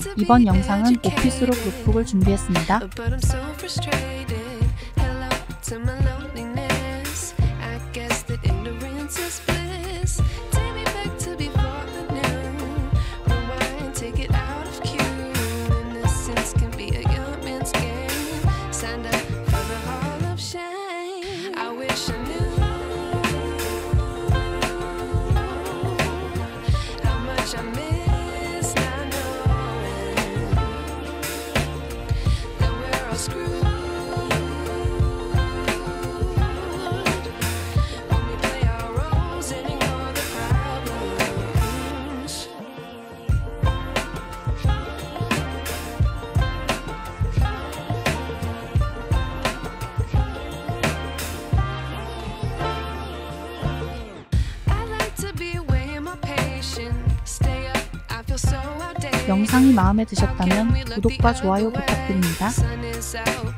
이번 영상은 오피스룩 룩북을 준비했습니다. 영상이 마음에 드셨다면 구독과 좋아요 부탁드립니다.